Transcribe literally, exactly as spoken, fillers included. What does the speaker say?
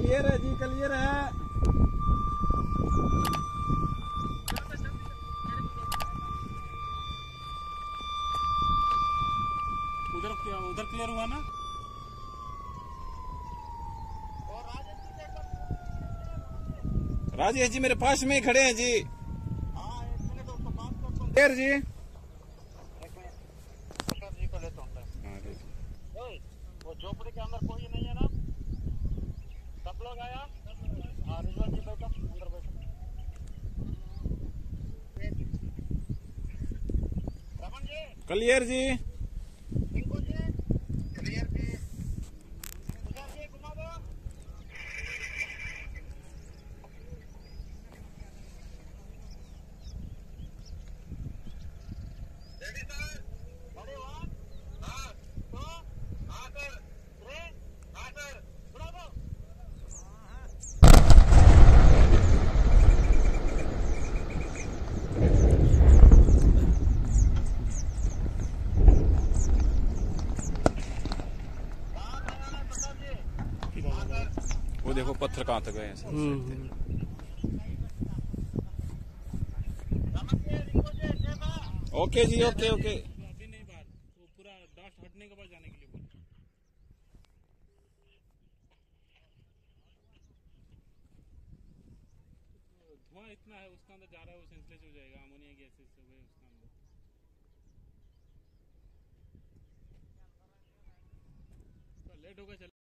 Clear है जी, clear है। उधर उधर क्लियर हुआ ना। राजेश जी मेरे पास में ही खड़े हैं जी। हाँ एक मिनट उसको बात करता हूँ। क्लियर जी। एक मिनट प्रसाद जी को लेता हूँ। वो झोपड़ी के अंदर कोई नहीं है ना? सब लोग आया? हाँ रिजवान जी बैठो, अंदर बैठो। रमन जी क्लियर जी। टिंकू जी क्लियर जी। तुषार जी घुमा दो। Ready sir? बड़े वन हाँ तो हाँ सर थ्री हाँ सर बुला दो। वो देखो पत्थर कहाँ तक गए हैं। ओके जी, ओके ओके। अभी नहीं बात, वो पूरा डस्ट हटने के बाद जाने के लिए बोल। धुआं इतना है उसका अंदर जा रहा है, वो सेंसलेस हो जाएगा। अमोनिया गैसेस हो गए उसका अंदर। तो लेट होगा।